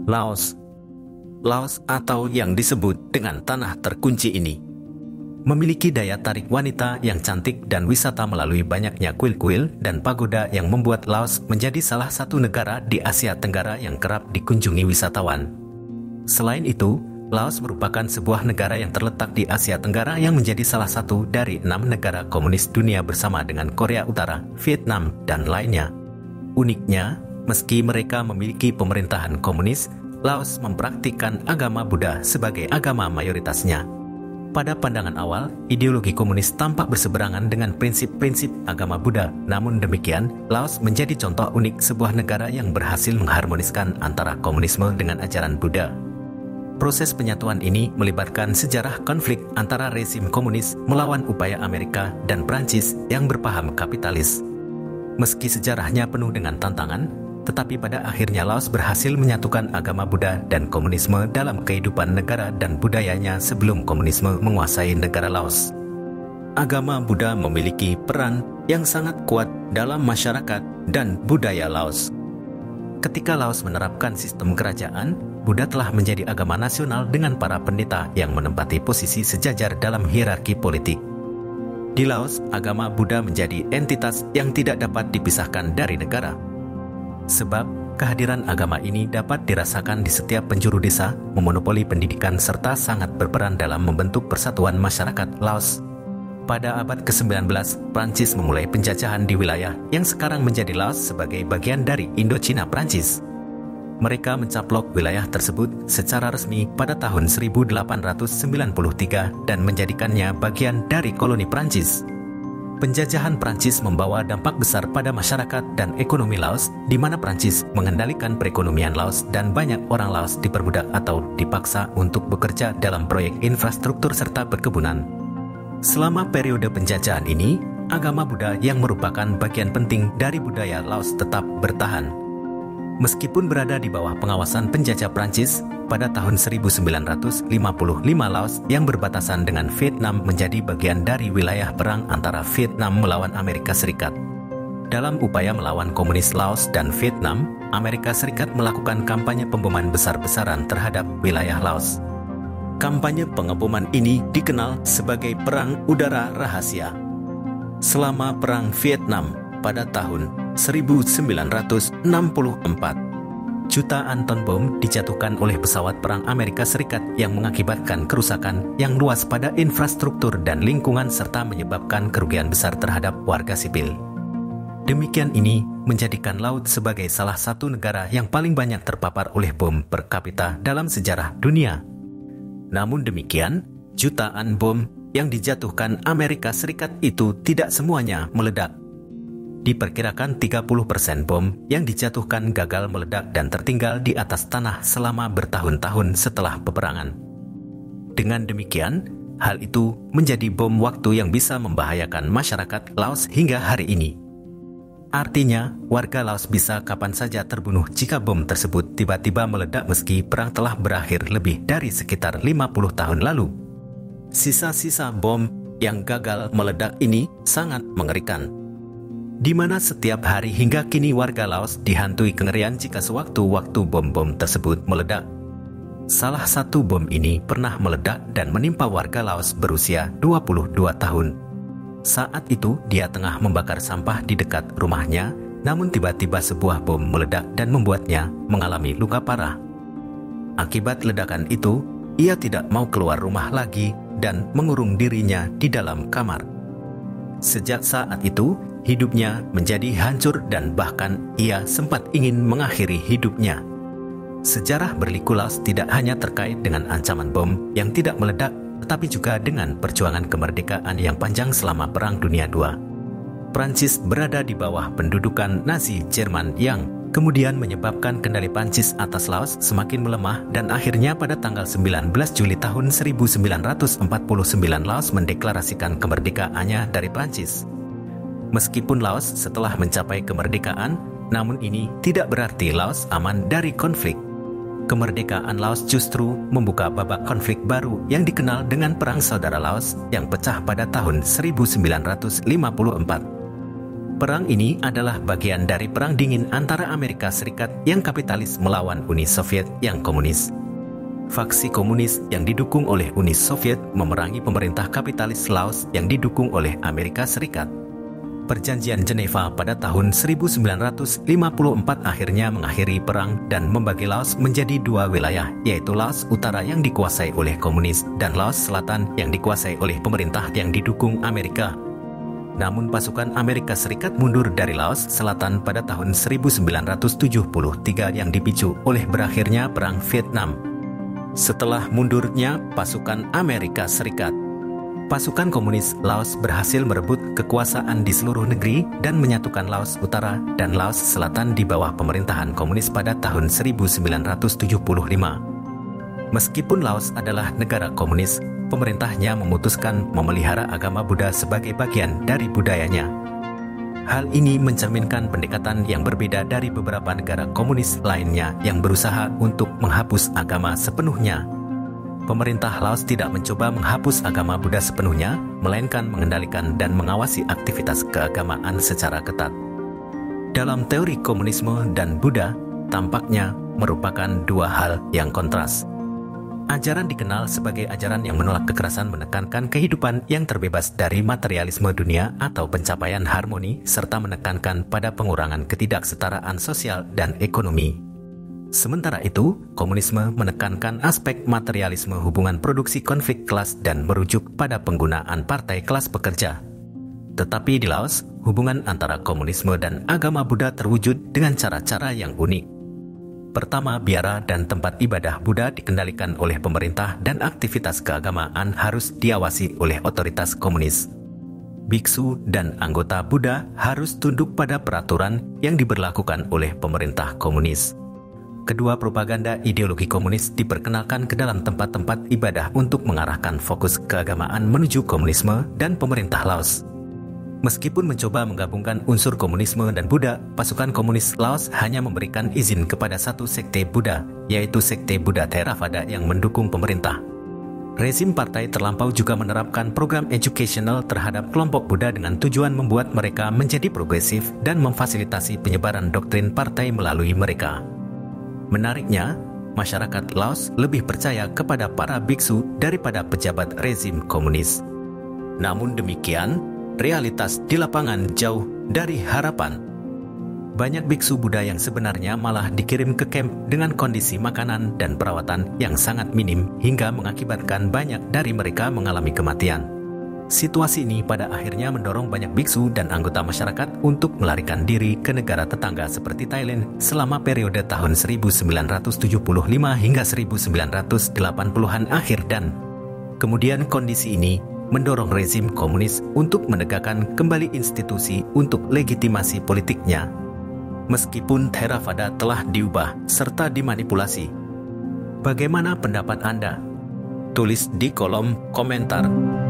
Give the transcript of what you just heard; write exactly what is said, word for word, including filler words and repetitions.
Laos. Laos atau yang disebut dengan tanah terkunci ini memiliki daya tarik wanita yang cantik dan wisata melalui banyaknya kuil-kuil dan pagoda yang membuat Laos menjadi salah satu negara di Asia Tenggara yang kerap dikunjungi wisatawan. Selain itu, Laos merupakan sebuah negara yang terletak di Asia Tenggara yang menjadi salah satu dari enam negara komunis dunia bersama dengan Korea Utara, Vietnam, dan lainnya. Uniknya, meski mereka memiliki pemerintahan komunis, Laos mempraktikkan agama Buddha sebagai agama mayoritasnya. Pada pandangan awal, ideologi komunis tampak berseberangan dengan prinsip-prinsip agama Buddha. Namun demikian, Laos menjadi contoh unik sebuah negara yang berhasil mengharmoniskan antara komunisme dengan ajaran Buddha. Proses penyatuan ini melibatkan sejarah konflik antara rezim komunis melawan upaya Amerika dan Prancis yang berpaham kapitalis. Meski sejarahnya penuh dengan tantangan, tetapi pada akhirnya Laos berhasil menyatukan agama Buddha dan komunisme dalam kehidupan negara dan budayanya sebelum komunisme menguasai negara Laos. Agama Buddha memiliki peran yang sangat kuat dalam masyarakat dan budaya Laos. Ketika Laos menerapkan sistem kerajaan, Buddha telah menjadi agama nasional dengan para pendeta yang menempati posisi sejajar dalam hierarki politik. Di Laos, agama Buddha menjadi entitas yang tidak dapat dipisahkan dari negara. Sebab, kehadiran agama ini dapat dirasakan di setiap penjuru desa, memonopoli pendidikan serta sangat berperan dalam membentuk persatuan masyarakat Laos. Pada abad kesembilan belas, Prancis memulai penjajahan di wilayah yang sekarang menjadi Laos sebagai bagian dari Indochina Prancis. Mereka mencaplok wilayah tersebut secara resmi pada tahun seribu delapan ratus sembilan puluh tiga dan menjadikannya bagian dari koloni Prancis. Penjajahan Prancis membawa dampak besar pada masyarakat dan ekonomi Laos, di mana Prancis mengendalikan perekonomian Laos dan banyak orang Laos diperbudak atau dipaksa untuk bekerja dalam proyek infrastruktur serta perkebunan. Selama periode penjajahan ini, agama Buddha yang merupakan bagian penting dari budaya Laos tetap bertahan. Meskipun berada di bawah pengawasan penjajah Prancis, pada tahun seribu sembilan ratus lima puluh lima Laos yang berbatasan dengan Vietnam menjadi bagian dari wilayah perang antara Vietnam melawan Amerika Serikat. Dalam upaya melawan komunis Laos dan Vietnam, Amerika Serikat melakukan kampanye pemboman besar-besaran terhadap wilayah Laos. Kampanye pengeboman ini dikenal sebagai Perang Udara Rahasia. Selama Perang Vietnam pada tahun seribu sembilan ratus enam puluh empat, jutaan ton bom dijatuhkan oleh pesawat perang Amerika Serikat yang mengakibatkan kerusakan yang luas pada infrastruktur dan lingkungan serta menyebabkan kerugian besar terhadap warga sipil. Demikian ini menjadikan Laos sebagai salah satu negara yang paling banyak terpapar oleh bom per kapita dalam sejarah dunia. Namun demikian, jutaan bom yang dijatuhkan Amerika Serikat itu tidak semuanya meledak. Diperkirakan tiga puluh persen bom yang dijatuhkan gagal meledak dan tertinggal di atas tanah selama bertahun-tahun setelah peperangan. Dengan demikian, hal itu menjadi bom waktu yang bisa membahayakan masyarakat Laos hingga hari ini. Artinya, warga Laos bisa kapan saja terbunuh jika bom tersebut tiba-tiba meledak meski perang telah berakhir lebih dari sekitar lima puluh tahun lalu. Sisa-sisa bom yang gagal meledak ini sangat mengerikan, di mana setiap hari hingga kini warga Laos dihantui kengerian jika sewaktu-waktu bom-bom tersebut meledak. Salah satu bom ini pernah meledak dan menimpa warga Laos berusia dua puluh dua tahun. Saat itu dia tengah membakar sampah di dekat rumahnya, namun tiba-tiba sebuah bom meledak dan membuatnya mengalami luka parah. Akibat ledakan itu, ia tidak mau keluar rumah lagi dan mengurung dirinya di dalam kamar. Sejak saat itu, hidupnya menjadi hancur dan bahkan ia sempat ingin mengakhiri hidupnya. Sejarah berliku Laos tidak hanya terkait dengan ancaman bom yang tidak meledak, tetapi juga dengan perjuangan kemerdekaan yang panjang selama Perang Dunia kedua. Prancis berada di bawah pendudukan Nazi Jerman yang kemudian menyebabkan kendali Prancis atas Laos semakin melemah dan akhirnya pada tanggal sembilan belas Juli tahun seribu sembilan ratus empat puluh sembilan Laos mendeklarasikan kemerdekaannya dari Prancis. Meskipun Laos setelah mencapai kemerdekaan, namun ini tidak berarti Laos aman dari konflik. Kemerdekaan Laos justru membuka babak konflik baru yang dikenal dengan Perang Saudara Laos yang pecah pada tahun seribu sembilan ratus lima puluh empat. Perang ini adalah bagian dari Perang Dingin antara Amerika Serikat yang kapitalis melawan Uni Soviet yang komunis. Faksi komunis yang didukung oleh Uni Soviet memerangi pemerintah kapitalis Laos yang didukung oleh Amerika Serikat. Perjanjian Geneva pada tahun seribu sembilan ratus lima puluh empat akhirnya mengakhiri perang dan membagi Laos menjadi dua wilayah, yaitu Laos Utara yang dikuasai oleh komunis dan Laos Selatan yang dikuasai oleh pemerintah yang didukung Amerika. Namun pasukan Amerika Serikat mundur dari Laos Selatan pada tahun seribu sembilan ratus tujuh puluh tiga yang dipicu oleh berakhirnya Perang Vietnam. Setelah mundurnya pasukan Amerika Serikat, pasukan komunis Laos berhasil merebut kekuasaan di seluruh negeri dan menyatukan Laos Utara dan Laos Selatan di bawah pemerintahan komunis pada tahun seribu sembilan ratus tujuh puluh lima. Meskipun Laos adalah negara komunis, pemerintahnya memutuskan memelihara agama Buddha sebagai bagian dari budayanya. Hal ini mencerminkan pendekatan yang berbeda dari beberapa negara komunis lainnya yang berusaha untuk menghapus agama sepenuhnya. Pemerintah Laos tidak mencoba menghapus agama Buddha sepenuhnya, melainkan mengendalikan dan mengawasi aktivitas keagamaan secara ketat. Dalam teori komunisme dan Buddha, tampaknya merupakan dua hal yang kontras. Ajaran dikenal sebagai ajaran yang menolak kekerasan, menekankan kehidupan yang terbebas dari materialisme dunia atau pencapaian harmoni, serta menekankan pada pengurangan ketidaksetaraan sosial dan ekonomi. Sementara itu, komunisme menekankan aspek materialisme hubungan produksi konflik kelas dan merujuk pada penggunaan partai kelas pekerja. Tetapi di Laos, hubungan antara komunisme dan agama Buddha terwujud dengan cara-cara yang unik. Pertama, biara dan tempat ibadah Buddha dikendalikan oleh pemerintah dan aktivitas keagamaan harus diawasi oleh otoritas komunis. Biksu dan anggota Buddha harus tunduk pada peraturan yang diberlakukan oleh pemerintah komunis. Kedua, propaganda ideologi komunis diperkenalkan ke dalam tempat-tempat ibadah untuk mengarahkan fokus keagamaan menuju komunisme dan pemerintah Laos. Meskipun mencoba menggabungkan unsur komunisme dan Buddha, pasukan komunis Laos hanya memberikan izin kepada satu sekte Buddha, yaitu sekte Buddha Theravada yang mendukung pemerintah. Rezim partai terlampau juga menerapkan program educational terhadap kelompok Buddha dengan tujuan membuat mereka menjadi progresif dan memfasilitasi penyebaran doktrin partai melalui mereka. Menariknya, masyarakat Laos lebih percaya kepada para biksu daripada pejabat rezim komunis. Namun demikian, realitas di lapangan jauh dari harapan. Banyak biksu Buddha yang sebenarnya malah dikirim ke kamp dengan kondisi makanan dan perawatan yang sangat minim hingga mengakibatkan banyak dari mereka mengalami kematian. Situasi ini pada akhirnya mendorong banyak biksu dan anggota masyarakat untuk melarikan diri ke negara tetangga seperti Thailand selama periode tahun seribu sembilan ratus tujuh puluh lima hingga seribu sembilan ratus delapan puluhan akhir, dan kemudian kondisi ini mendorong rezim komunis untuk menegakkan kembali institusi untuk legitimasi politiknya. Meskipun Theravada telah diubah serta dimanipulasi. Bagaimana pendapat Anda? Tulis di kolom komentar.